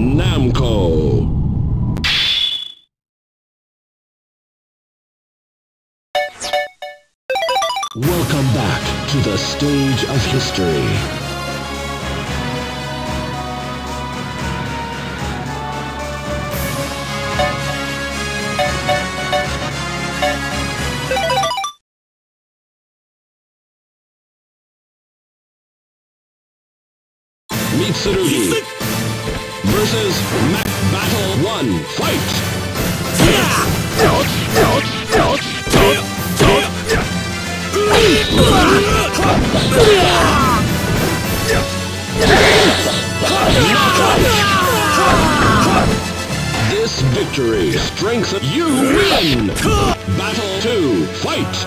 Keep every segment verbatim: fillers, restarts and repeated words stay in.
Namco. Welcome back to the stage of history. Mitsurugi versus Mac Battle one. Fight! This victory strengthens you win! Battle two. Fight!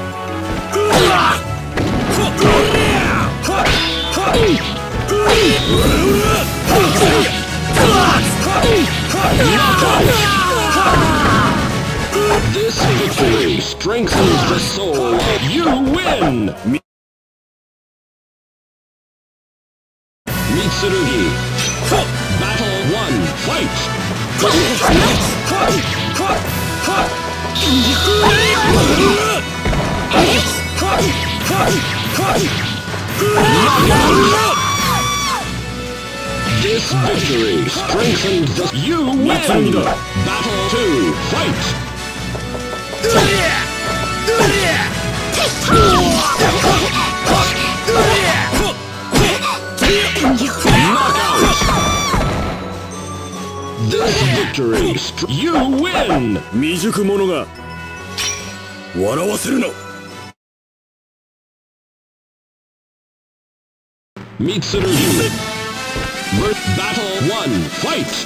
This victory strengthens the soul. You win! Mitsurugi. Battle one. Fight! This victory strengthens the... You win! Battle two. Fight! This victory, you win! Mijuku mono ga warawaseru no. Mitsurugi. Battle one. Fight!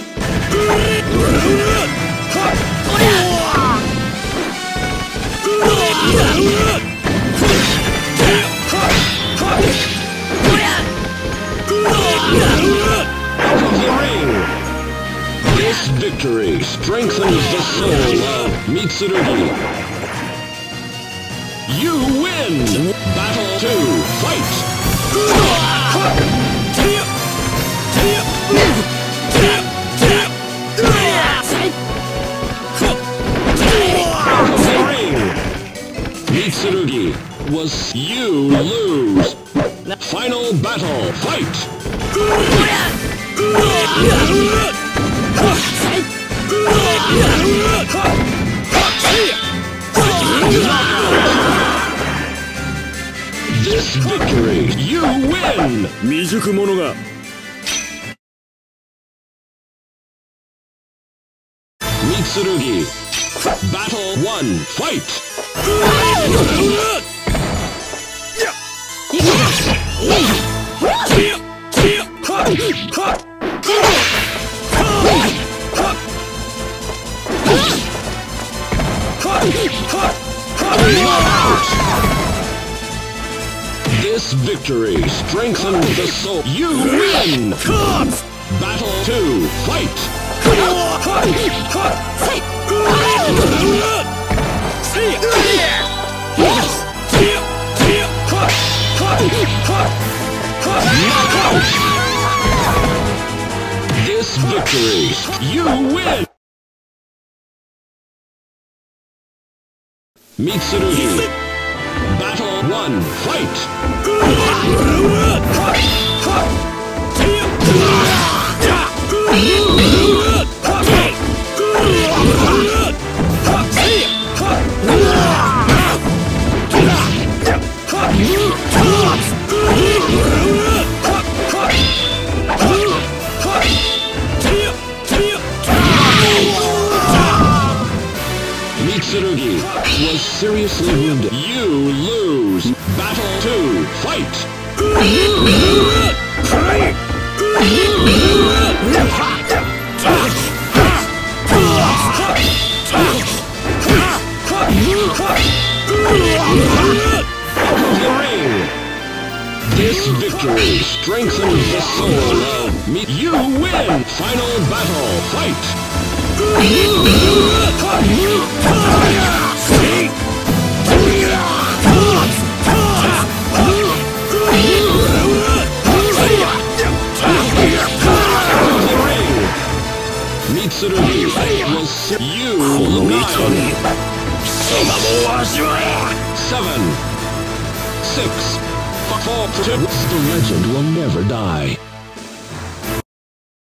Out of the ring! This victory strengthens the soul of Mitsurugi. You win! Battle two. Fight! Out of the ring! Mitsurugi was... You lose! Final battle. Fight! This victory, you win! Mijuku mono ga. Mitsurugi. Battle one. Fight! This victory strengthens the soul. You win! Battle two. Fight! Knockout! This victory, you win! Mitsurugi. Battle one. Fight! Mitsurugi was seriously wounded. You lose. Battle two. Fight! Out of the ring! This victory strengthens the soul of me. You win! Final battle. Fight! six, four, two. The legend will never die.